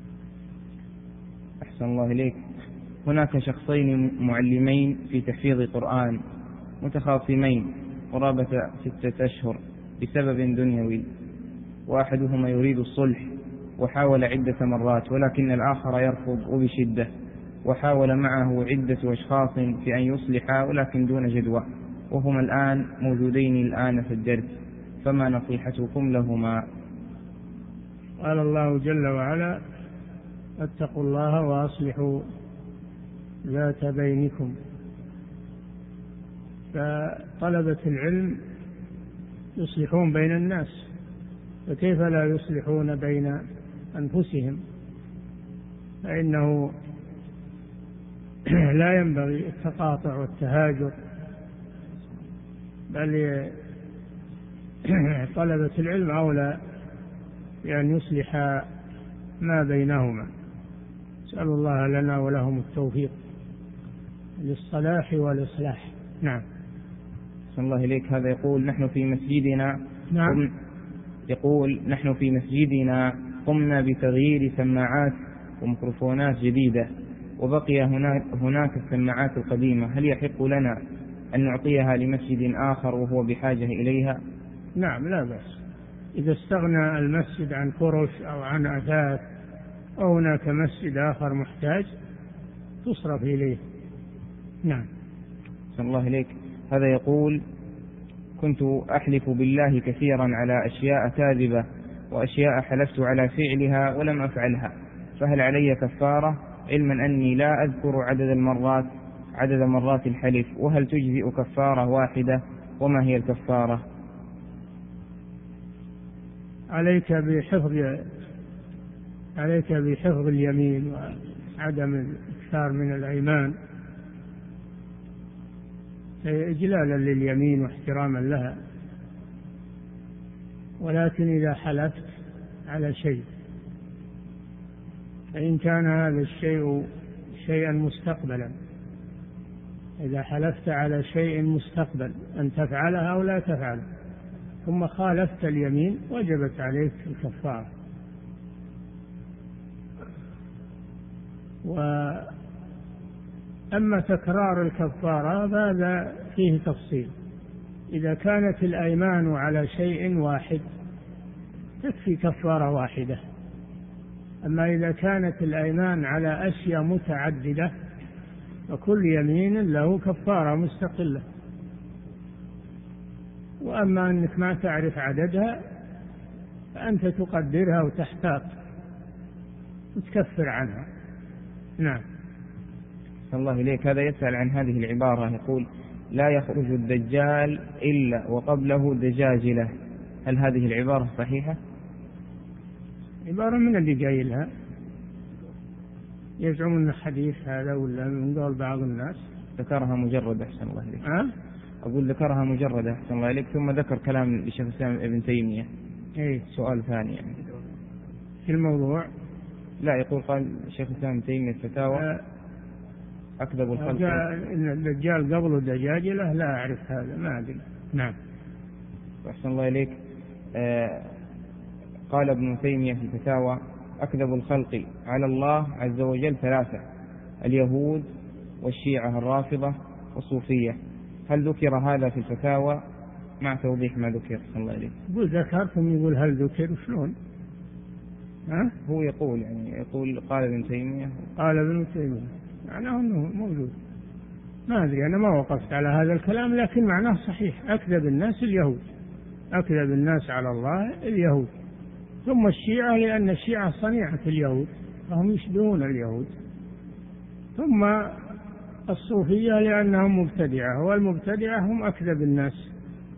أحسن الله إليك. هناك شخصين معلمين في تحفيظ قرآن متخاصمين قرابة ستة أشهر بسبب دنيوي، وأحدهما يريد الصلح وحاول عدة مرات ولكن الآخر يرفض وبشدة، وحاول معه عدة أشخاص في أن يصلحا ولكن دون جدوى، وهما الآن موجودين الآن في الدرس، فما نصيحتكم لهما؟ قال الله جل وعلا: اتقوا الله وأصلحوا ذات بينكم. فطلبة العلم يصلحون بين الناس، فكيف لا يصلحون بين أنفسهم؟ فإنه لا ينبغي التقاطع والتهاجر، بل طلبة العلم أولى بأن يصلح ما بينهما. نسأل الله لنا ولهم التوفيق للصلاح والإصلاح. نعم. أحسن الله إليك. هذا يقول: نحن في مسجدنا نعم. يقول نحن في مسجدنا قمنا بتغيير سماعات وميكروفونات جديدة، وبقي هناك, هناك السماعات القديمة، هل يحق لنا أن نعطيها لمسجد آخر وهو بحاجة إليها؟ نعم، لا بأس. إذا استغنى المسجد عن فرش أو عن أثاث أو هناك مسجد آخر محتاج تصرف إليه. نعم. أحسن الله إليك. هذا يقول: كنت أحلف بالله كثيرا على أشياء كاذبة وأشياء حلفت على فعلها ولم أفعلها، فهل علي كفارة، علما أني لا أذكر عدد المرات عدد مرات الحلف، وهل تجزئ كفارة واحدة، وما هي الكفارة؟ عليك بحفظ عليك بحفظ اليمين وعدم الإكثار من الأيمان إجلالا لليمين واحتراما لها. ولكن إذا حلفت على شيء، فإن كان هذا الشيء شيئا مستقبلا، إذا حلفت على شيء مستقبل أن تفعله أو لا تفعله ثم خالفت اليمين وجبت عليك الكفارة. وأما تكرار الكفارة فهذا فيه تفصيل. إذا كانت الأيمان على شيء واحد تكفي كفارة واحدة، أما إذا كانت الأيمان على أشياء متعددة فكل يمين له كفارة مستقلة. وأما أنك ما تعرف عددها فأنت تقدرها وتحتاط وتكفر عنها. نعم. الله إليك. هذا يسأل عن هذه العبارة، يقول: لا يخرج الدجال إلا وقبله دجاجلة، هل هذه العبارة صحيحة؟ عبارة من اللي قايلها، يزعم أن حديث هذا ولا من قول بعض الناس. ذكرها مجردة. أحسن الله إليك. أه؟ أقول ذكرها مجردة. أحسن الله إليك. ثم ذكر كلام لشيخ الإسلام ابن تيمية. إيه؟ سؤال ثاني يعني في الموضوع. لا، يقول قال الشيخ الإسلام ابن تيمية الفتاوى: أه أكذب الخلق إن الدجال قبله دجاجلة، لا أعرف هذا، ما أدري. نعم. أحسن الله إليك. آه قال ابن تيمية في الفتاوى: أكذب الخلق على الله عز وجل ثلاثة: اليهود والشيعة الرافضة والصوفية. هل ذكر هذا في الفتاوى مع توضيح ما ذكر؟ أحسن الله إليك. يقول ذكر ثم يقول هل ذكر، شلون؟ ها؟ هو يقول يعني يقول قال ابن تيمية قال ابن تيمية معناه أنه موجود. ما أدري، أنا ما وقفت على هذا الكلام، لكن معناه صحيح. أكذب الناس اليهود، أكذب الناس على الله اليهود، ثم الشيعة لأن الشيعة صنيعة اليهود فهم يشبهون اليهود، ثم الصوفية لأنهم مبتدعة، والمبتدعة هم أكذب الناس.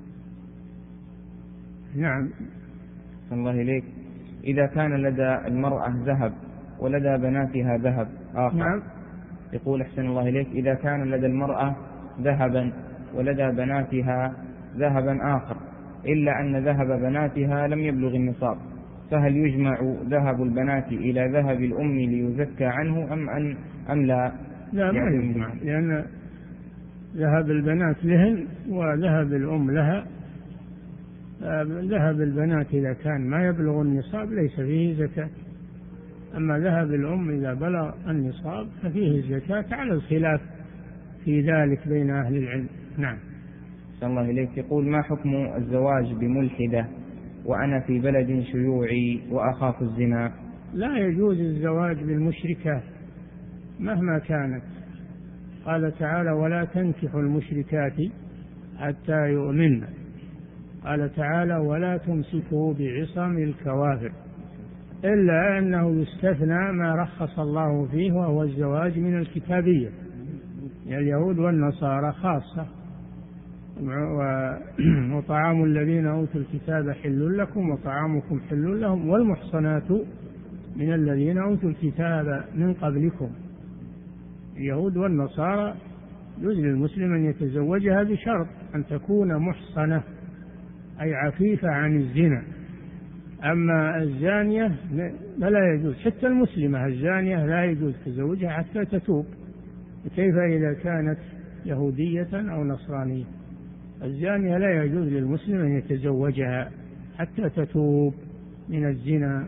نعم. الله إليك. إذا كان لدى المرأة ذهب ولدى بناتها ذهب آخر، نعم. يقول أحسن الله إليك: إذا كان لدى المرأة ذهبا ولدى بناتها ذهبا آخر إلا أن ذهب بناتها لم يبلغ النصاب، فهل يجمع ذهب البنات إلى ذهب الأم ليزكى عنه أم أن أم لا؟ لا ما يجمع، لأن ذهب البنات لهن وذهب الأم لها. ذهب البنات إذا كان ما يبلغ النصاب ليس فيه زكاة، أما ذهب الأم إذا بلغ النصاب ففيه الزكاة، على الخلاف في ذلك بين أهل العلم. نعم. صلى الله إليك. يقول: ما حكم الزواج بملحدة وأنا في بلد شيوعي وأخاف الزنا؟ لا يجوز الزواج بالمشركات مهما كانت. قال تعالى: ولا تنكحوا المشركات حتى يؤمن. قال تعالى: ولا تمسكوا بعصم الكوافر، إلا أنه يستثنى ما رخص الله فيه وهو الزواج من الكتابية، اليهود والنصارى خاصة. وطعام الذين أوتوا الكتاب حل لكم وطعامكم حل لهم والمحصنات من الذين أوتوا الكتاب من قبلكم. اليهود والنصارى يجوز للمسلم أن يتزوجها بشرط أن تكون محصنة أي عفيفة عن الزنا. أما الزانية فلا يجوز، حتى المسلمة الزانية لا يجوز تزوجها حتى تتوب، كيف إذا كانت يهودية أو نصرانية؟ الزانية لا يجوز للمسلم أن يتزوجها حتى تتوب من الزنا.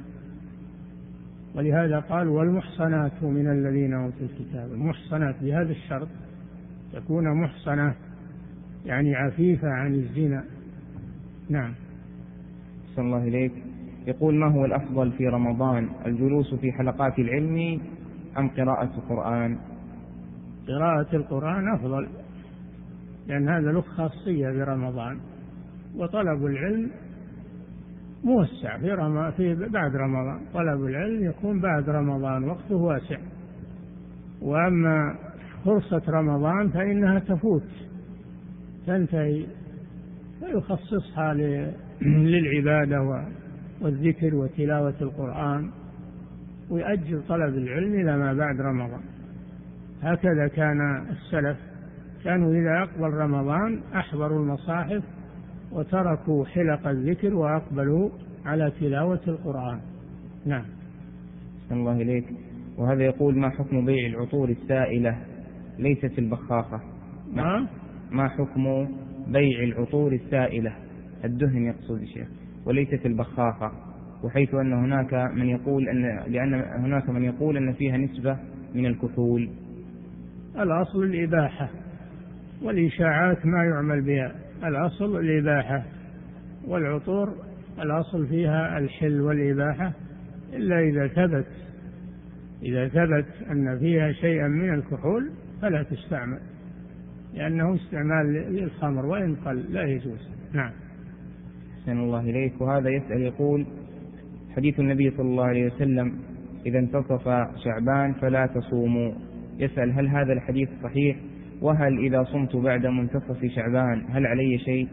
ولهذا قال: والمحصنات من الذين أوتوا الكتاب. المحصنات بهذا الشرط تكون محصنة يعني عفيفة عن الزنا. نعم. صلى الله إليك. يقول: ما هو الأفضل في رمضان، الجلوس في حلقات العلم أم قراءة القرآن؟ قراءة القرآن أفضل، لأن هذا له خاصية برمضان، وطلب العلم موسع في, رم... في بعد رمضان. طلب العلم يكون بعد رمضان، وقته واسع. وأما فرصة رمضان فإنها تفوت تنتهي، فيخصصها ل... للعبادة و... والذكر وتلاوة القرآن، ويؤجل طلب العلم إلى ما بعد رمضان. هكذا كان السلف، كانوا إذا أقبل رمضان أحضروا المصاحف وتركوا حلق الذكر وأقبلوا على تلاوة القرآن. نعم. صلى الله إليك. وهذا يقول: ما حكم بيع العطور السائلة ليست البخاخة؟ ما, ما حكم بيع العطور السائلة، الدهن يقصد الشيخ، وليست البخاخة، وحيث أن هناك من يقول أن لأن هناك من يقول أن فيها نسبة من الكحول؟ الأصل الإباحة، والإشاعات ما يعمل بها. الأصل الإباحة، والعطور الأصل فيها الحل والإباحة، إلا إذا ثبت إذا ثبت أن فيها شيئا من الكحول فلا تستعمل، لأنه استعمال للخمر وإن قل لا يجوز. نعم. أحسن الله إليك. وهذا يسأل يقول: حديث النبي صلى الله عليه وسلم: إذا انتصف شعبان فلا تصوموا. يسأل: هل هذا الحديث صحيح؟ وهل إذا صمت بعد منتصف شعبان هل علي شيء؟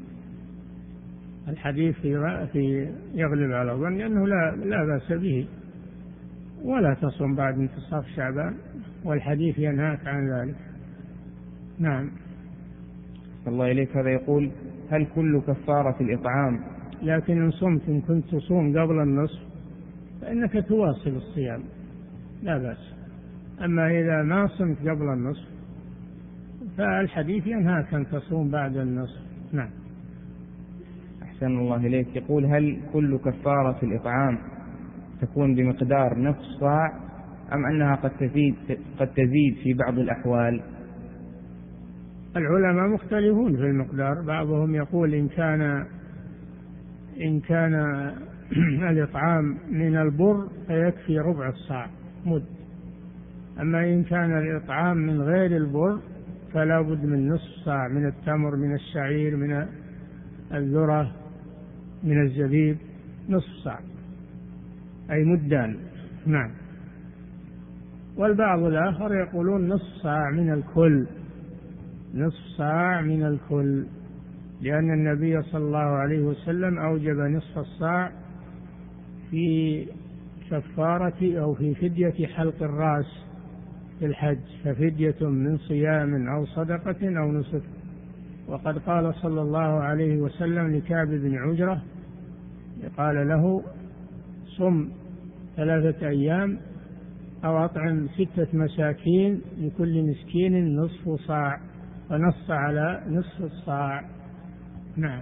الحديث في يغلب على ظن أنه لا, لا بأس به، ولا تصم بعد انتصاف شعبان، والحديث ينهاك عن ذلك. نعم. الله إليك. هذا يقول: هل كل كفارة الإطعام؟ لكن إن صمت إن كنت تصوم قبل النصف فإنك تواصل الصيام لا بأس. أما إذا ما صمت قبل النصف فالحديث ينهاك أن تصوم بعد النصف. نعم. أحسن الله إليك. يقول: هل كل كفارة الإطعام تكون بمقدار نصف صاع أم أنها قد تزيد قد تزيد في بعض الأحوال؟ العلماء مختلفون في المقدار، بعضهم يقول إن كان إن كان الإطعام من البر فيكفي ربع الصاع مد، أما إن كان الإطعام من غير البر فلا بد من نصف صاع، من التمر من الشعير من الذرة من الزبيب، نصف صاع أي مدان. نعم. والبعض الآخر يقولون نصف صاع من الكل، نصف صاع من الكل، لأن النبي صلى الله عليه وسلم أوجب نصف الصاع في كفارة أو في فدية حلق الرأس، في الحج ففدية من صيام أو صدقة أو نسك. وقد قال صلى الله عليه وسلم لكعب بن عجرة قال له صم ثلاثة أيام أو أطعم ستة مساكين لكل مسكين نصف صاع، فنص على نصف الصاع. نعم.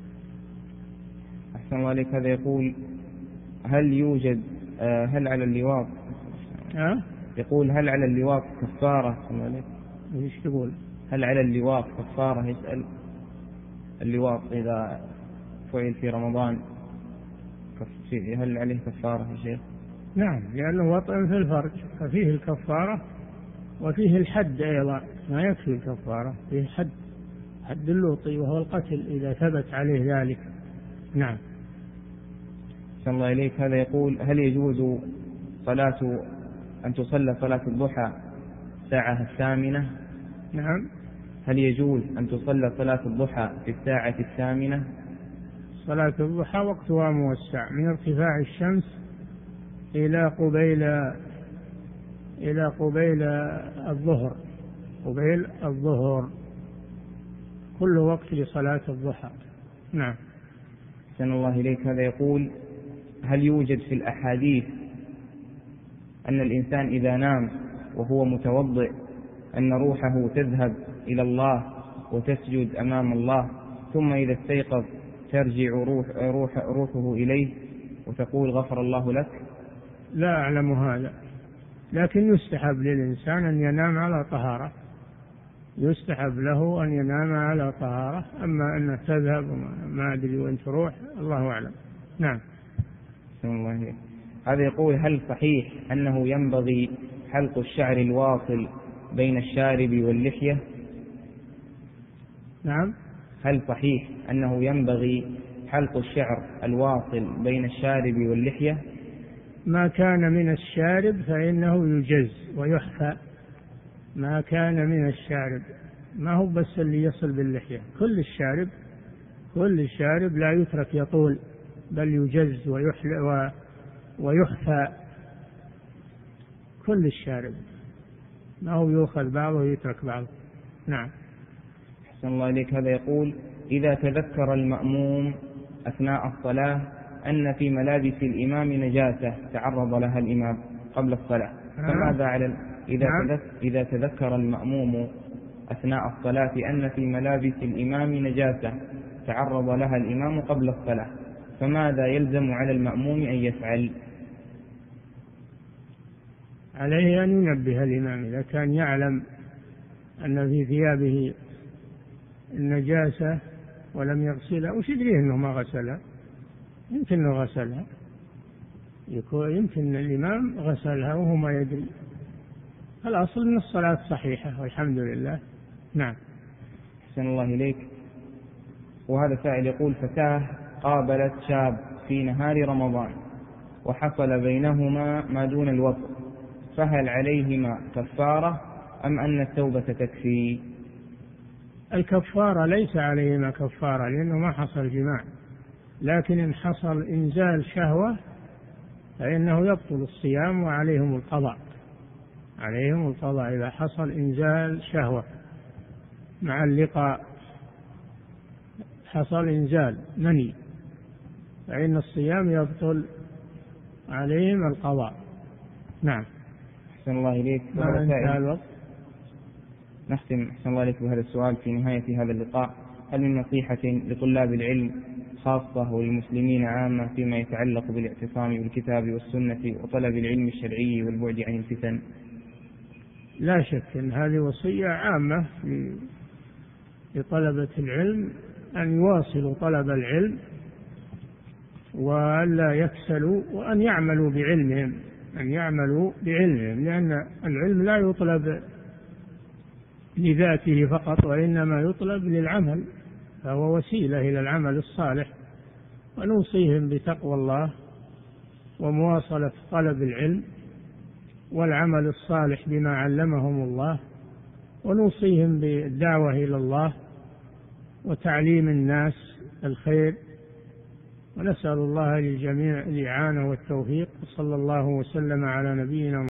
أحسن الله عليك. هذا يقول هل يوجد هل على اللواط أه؟ يقول هل على اللواط كفارة؟ ايش تقول؟ هل على اللواط كفارة؟ يسأل اللواط إذا فعل في رمضان هل عليه كفارة يا شيخ؟ نعم، لأنه وطئ في الفرج ففيه الكفارة وفيه الحد أيضا، ما يكفي الكفارة، فيه حد حد اللوطي وهو القتل إذا ثبت عليه ذلك. نعم. صلى الله إليك. هذا يقول هل يجوز صلاة أن تصلى صلاة الضحى الساعة الثامنة؟ نعم. هل يجوز أن تصلى صلاة الضحى في الساعة الثامنة؟ صلاة الضحى وقتها موسع من ارتفاع الشمس إلى قبيل إلى قبيل الظهر، قبيل الظهر كل وقت لصلاة الضحى. نعم. أحسن الله إليك. هذا يقول هل يوجد في الأحاديث أن الإنسان إذا نام وهو متوضئ أن روحه تذهب إلى الله وتسجد أمام الله، ثم إذا استيقظ ترجع روح روح روحه إليه وتقول غفر الله لك؟ لا أعلم هذا، لكن يستحب للإنسان أن ينام على طهارة، يستحب له أن ينام على طهارة، أما أن تذهب ما أدري وين تروح الله أعلم. نعم. الله. هذا يقول هل صحيح أنه ينبغي حلق الشعر الواصل بين الشارب واللحية؟ نعم. هل صحيح أنه ينبغي حلق الشعر الواصل بين الشارب واللحية؟ ما كان من الشارب فإنه يجز ويحفى، ما كان من الشارب، ما هو بس اللي يصل باللحية، كل الشارب كل الشارب لا يترك يطول بل يجز ويحلى ويحفى، كل الشارب، ما هو يؤخذ بعضه ويترك بعضه. نعم. أحسن الله إليك. هذا يقول إذا تذكر المأموم أثناء الصلاة أن في ملابس الإمام نجاسة تعرض لها الإمام قبل الصلاة، فماذا على إذا نعم. إذا تذكر المأموم أثناء الصلاة أن في ملابس الإمام نجاسة تعرض لها الإمام قبل الصلاة، فماذا يلزم على المأموم أن يفعل؟ عليه أن ينبه الإمام إذا كان يعلم أن في ثيابه النجاسة ولم يغسلها، وش يدريه أنه ما غسلها؟ يمكن أنه غسلها، يمكن الإمام غسلها وهو ما يدري. الأصل من الصلاة صحيحة والحمد لله. نعم. أحسن الله إليك. وهذا سائل يقول فتاة قابلت شاب في نهار رمضان وحصل بينهما ما دون الوطء، فهل عليهما كفارة أم أن التوبة تكفي؟ الكفارة ليس عليهما كفارة لأنه ما حصل جماع، لكن إن حصل إنزال شهوة فإنه يبطل الصيام وعليهم القضاء، عليهم القضاء إذا حصل إنزال شهوة مع اللقاء، حصل إنزال مني فإن الصيام يبطل، عليهم القضاء. نعم. أحسن الله إليك. ما انتهى الوقت. نختم أحسن الله إليك بهذا السؤال في نهاية هذا اللقاء: هل من نصيحة لطلاب العلم خاصة وللمسلمين عامة فيما يتعلق بالاعتصام بالكتاب والسنة وطلب العلم الشرعي والبعد عن الفتن؟ لا شك أن هذه وصية عامة لطلبة العلم أن يواصلوا طلب العلم وألا يكسلوا وأن يعملوا بعلمهم، أن يعملوا بعلمهم، لأن العلم لا يطلب لذاته فقط وإنما يطلب للعمل، فهو وسيلة إلى العمل الصالح. ونوصيهم بتقوى الله ومواصلة طلب العلم والعمل الصالح بما علمهم الله، ونوصيهم بالدعوة إلى الله وتعليم الناس الخير، ونسأل الله للجميع الإعانة والتوفيق. وصلى الله وسلم على نبينا